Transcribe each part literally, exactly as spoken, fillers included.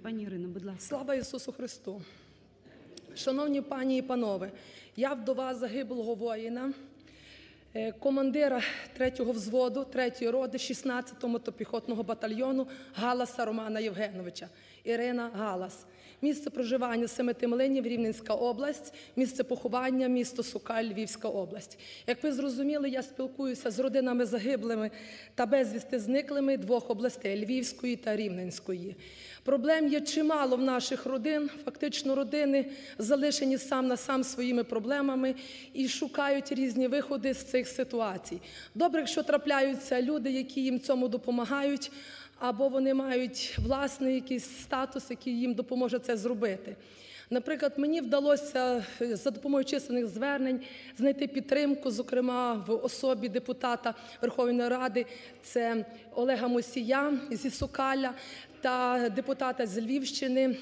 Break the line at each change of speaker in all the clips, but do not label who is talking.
Пані Ірино, будь ласка.
Слава Ісусу Христу! Шановні пані і панове, я вдова загиблого воїна, командира третього взводу, третьої роти, шістнадцятого мотопіхотного батальйону Галаса Романа Євгеновича. Ірина Галас. Місце проживання Семитимлинів, Рівненська область, місце поховання – місто Сокаль, Львівська область. Як ви зрозуміли, я спілкуюся з родинами загиблими та безвісти зниклими двох областей – Львівської та Рівненської. Проблем є чимало в наших родин, фактично родини залишені сам на сам своїми проблемами і шукають різні виходи з цих ситуацій. Добре, якщо трапляються люди, які їм цьому допомагають, або вони мають власний якийсь статус, який їм допоможе це зробити. Наприклад, мені вдалося за допомогою численних звернень знайти підтримку, зокрема в особі депутата Верховної Ради, це Олега Мусія зі Сокаля, та депутата з Львівщини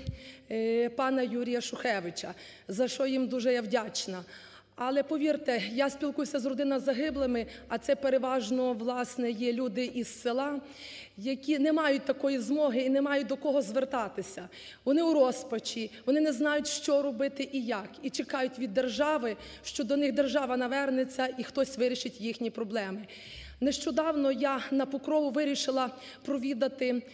пана Юрія Шухевича, за що їм дуже я вдячна. Але повірте, я спілкуюся з родинами загиблими, а це переважно, власне, є люди із села, які не мають такої змоги і не мають до кого звертатися. Вони у розпачі, вони не знають, що робити і як, і чекають від держави, що до них держава навернеться і хтось вирішить їхні проблеми. Нещодавно я на Покрову вирішила провідати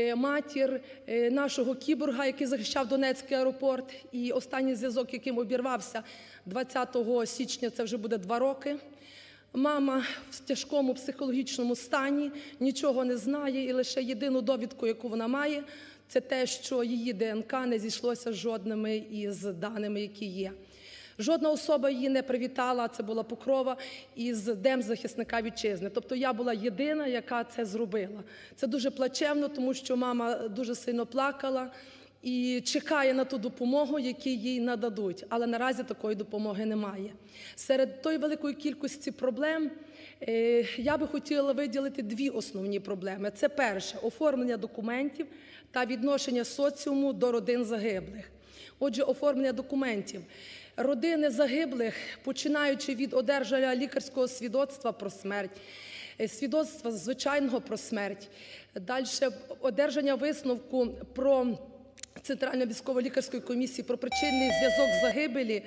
матір нашого кіборга, який захищав Донецький аеропорт, і останній зв'язок, яким обірвався двадцятого січня, це вже буде два роки. Мама в тяжкому психологічному стані, нічого не знає, і лише єдину довідку, яку вона має, це те, що її ДНК не зійшлося з жодними із даними, які є. Жодна особа її не привітала, це була Покрова, із Днем захисника вітчизни. Тобто я була єдина, яка це зробила. Це дуже плачевно, тому що мама дуже сильно плакала і чекає на ту допомогу, яку їй нададуть. Але наразі такої допомоги немає. Серед тої великої кількості проблем я би хотіла виділити дві основні проблеми. Це перше – оформлення документів та відношення соціуму до родин загиблих. Отже, оформлення документів. Родини загиблих, починаючи від одержання лікарського свідоцтва про смерть, свідоцтва звичайного про смерть, далі одержання висновку про Центральної військово-лікарської комісії про причинний зв'язок загибелі,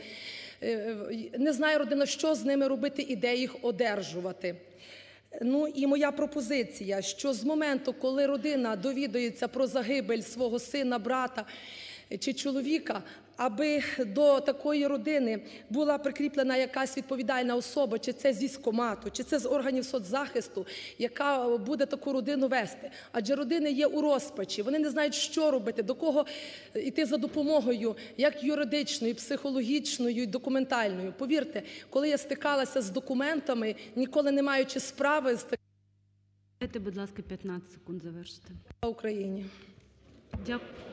не знає родина, що з ними робити і де їх одержувати. Ну і моя пропозиція, що з моменту, коли родина довідується про загибель свого сина, брата чи чоловіка, аби до такої родини була прикріплена якась відповідальна особа, чи це з військкомату, чи це з органів соцзахисту, яка буде таку родину вести. Адже родини є у розпачі, вони не знають, що робити, до кого йти за допомогою, як юридичною, психологічною і документальною. Повірте, коли я стикалася з документами, ніколи не маючи справи з...
Дайте, будь ласка, п'ятнадцять секунд завершити.
...в Україні.
Дякую.